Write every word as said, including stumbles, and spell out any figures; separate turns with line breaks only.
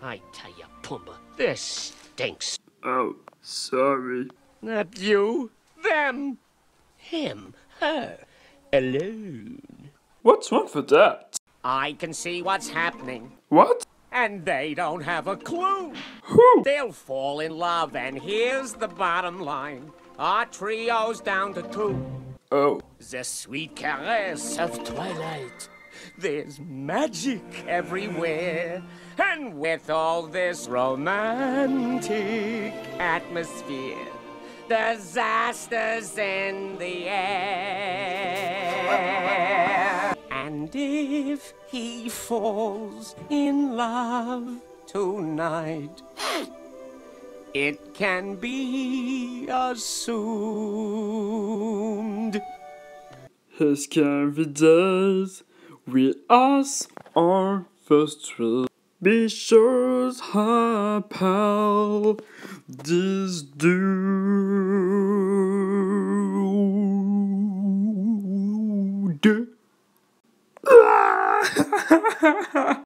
I tell you, Pumbaa, this stinks.
Oh, sorry.
Not you, them, him, her, alone.
What's wrong for that?
I can see what's happening,
What?
and they don't have a clue.
Who?
They'll fall in love, and here's the bottom line. Our trio's down to two.
Oh.
The sweet caress of twilight. There's magic everywhere. And with all this romantic atmosphere, disasters in the air. And if he falls in love tonight, it can be assumed
His carry days with us on first trip. Be sure how pal this dude.